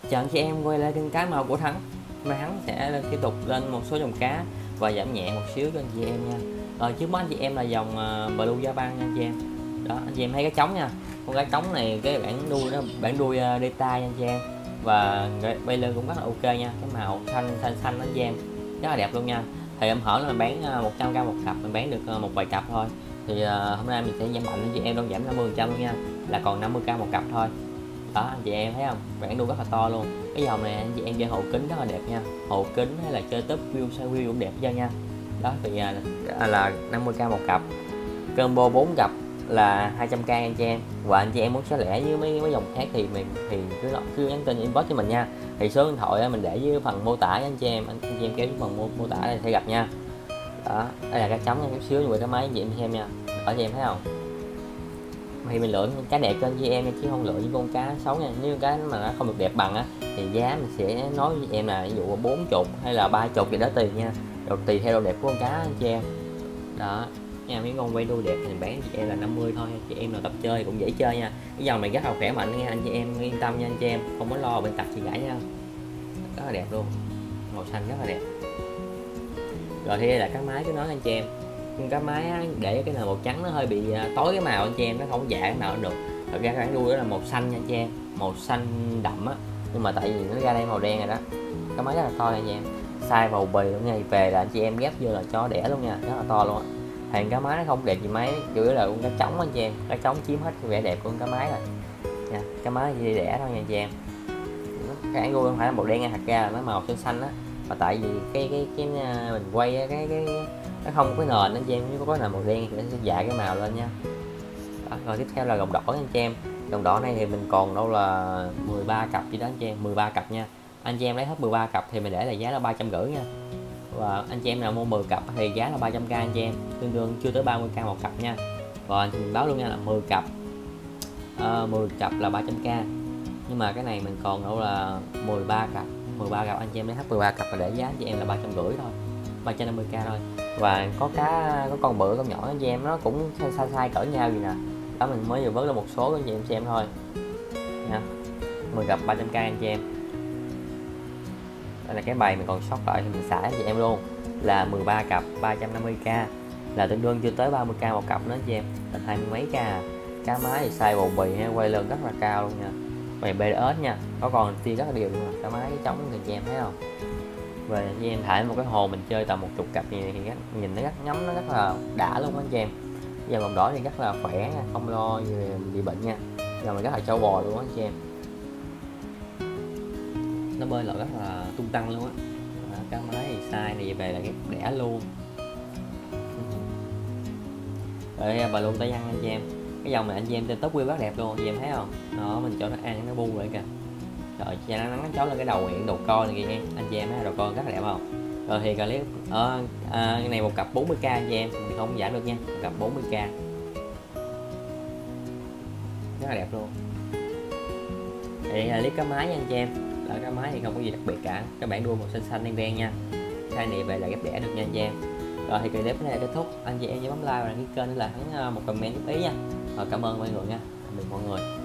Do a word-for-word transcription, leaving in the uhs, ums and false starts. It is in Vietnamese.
Chào anh chị em, quay lại kênh Cá Màu của Thắng. Hôm nay Thắng sẽ lên tiếp tục lên một số dòng cá và giảm nhẹ một xíu cho anh chị em nha. Rồi trước mắt anh chị em là dòng uh, Blue Japan nha anh chị em. Đó, anh chị em thấy cái trống nha. Con cá trống này cái bản đuôi nó bản đuôi uh, Delta nha anh chị em. Và bay lưng cũng rất là ok nha. Cái màu xanh xanh xanh anh chị em, rất là đẹp luôn nha. Thì em hỏi là mình bán uh, một trăm gram một cặp, mình bán được uh, một vài cặp thôi. Thì uh, hôm nay mình sẽ giảm mạnh anh chị em luôn, giảm năm mươi phần trăm luôn nha. Là còn năm mươi gram một cặp thôi. Đó anh chị em thấy không, bản đuôi rất là to luôn. Cái dòng này anh chị em chơi hộ kính rất là đẹp nha, hộ kính hay là chơi top view size view cũng đẹp cho nha. Đó thì à, là năm mươi gram một cặp, combo bốn cặp là hai trăm k anh chị em. Và anh chị em muốn xé lẻ với mấy mấy dòng khác thì mình thì cứ cứ nhắn tin inbox cho mình nha. Thì số điện thoại mình để dưới phần mô tả anh chị em, anh, anh chị em kéo dưới phần mô, mô tả đây sẽ gặp nha. Đó, đây là cái trống chút xíu như vậy cái máy anh chị em xem nha. Ở chị em thấy không, thì mình lựa cá đẹp cho anh chị em chứ không lựa những con cá xấu nha. Nếu cá mà nó không được đẹp bằng á thì giá mình sẽ nói với em là ví dụ bốn chục hay là ba chục gì đó tùy nha, rồi tùy theo độ đẹp của con cá anh chị em. Đó nha, mấy con quay đuôi đẹp thì mình bán chị em là năm mươi thôi, chị em nào tập chơi cũng dễ chơi nha. Cái dòng này rất là khỏe mạnh nha anh chị em, yên tâm nha anh chị em, không có lo bệnh tật gì cả nha. Rất là đẹp luôn, màu xanh rất là đẹp. Rồi thì đây là cá máy của nó anh chị em. Cá máy á, để cái nền màu trắng nó hơi bị tối cái màu anh chị em, nó không dạ cái màu được. Thật ra cái đuôi đó là màu xanh nha anh chị em, màu xanh đậm á, nhưng mà tại vì nó ra đây màu đen rồi đó. Cá máy rất là to nha anh chị em, size bầu bì luôn nha. Về là anh chị em ghép vô là cho đẻ luôn nha, rất là to luôn á. Hàng cá máy nó không đẹp gì mấy, chủ yếu là con cá trống anh chị em, cá trống chiếm hết cái vẻ đẹp của con cá máy rồi nha. Cá máy chỉ đẻ thôi nha anh chị em. Cái đuôi không phải là màu đen nha, thật ra là nó màu xanh xanh á, mà tại vì cái cái cái, cái mình quay cái cái nó không có nền anh chị em, nếu có nền màu đen thì nó sẽ dạ cái màu lên nha. Đó, rồi tiếp theo là gồng đỏ anh chị em. Gồng đỏ này thì mình còn đâu là mười ba cặp gì đó anh chị em, mười ba cặp nha. Anh chị em lấy hết mười ba cặp thì mình để là giá là ba trăm rưỡi nha. Và anh chị em nào mua mười cặp thì giá là ba trăm k anh chị em, tương đương chưa tới ba mươi k một cặp nha. Rồi mình báo luôn nha là mười cặp à, mười cặp là ba trăm k, nhưng mà cái này mình còn đâu là mười ba cặp. mười ba cặp anh chị em lấy hết mười ba cặp và để giá anh chị em là ba trăm rưỡi thôi, ba trăm năm mươi k thôi. Và có cá có con bự con nhỏ anh chị em, nó cũng sai sai cỡ nhau gì nè. Đó mình mới vừa vớt lên một số anh chị em xem thôi nha. mười cặp ba trăm k anh chị em. Đây là cái bài mình còn sót lại thì mình xả anh chị em luôn, là mười ba cặp ba trăm năm mươi k, là tương đương chưa tới ba mươi k một cặp nữa anh chị em, là hai mươi mấy k. Cá máy thì size bầu bì hay quay lưng rất là cao luôn nha. Về bê ét nha, có còn tia rất là đều luôn. Cá máy cái trống thì chị em thấy không. Về anh chị em thả một cái hồ mình chơi tầm một chục cặp gì thì nhìn nó rất ngắm, nó rất là đã luôn anh chị em. Giờ vòng đỏ thì rất là khỏe, không lo gì bị bệnh nha. Giờ mình rất là trâu bò luôn anh chị em, nó bơi lội rất là tung tăng luôn á. Cá máy thì size này về là cái đẻ luôn. Rồi và luôn tay ăn anh chị em. Cái dòng này anh chị em trên top view rất đẹp luôn anh chị em thấy không. Đó mình cho nó ăn nó bu lại kìa. Rồi cho nó nắng chó lên cái đầu hiện đầu coi này kìa em. Anh chị em thấy đầu coi rất là đẹp không. Rồi thì clip ở à, cái này một cặp bốn mươi k anh chị em, mình không giảm được nha, một cặp bốn mươi k rất là đẹp luôn. Đây là clip cá máy nha anh chị em. Ở cá máy thì không có gì đặc biệt cả, các bạn đua màu xanh xanh đen đen nha. Cái này về là ghép đẻ được nha anh chị em. Rồi thì clip này là kết thúc, anh chị em nhớ bấm like và đăng ký kênh để là thắng một comment góp ý nha. Rồi cảm ơn mọi người nha, tạm biệt mọi người.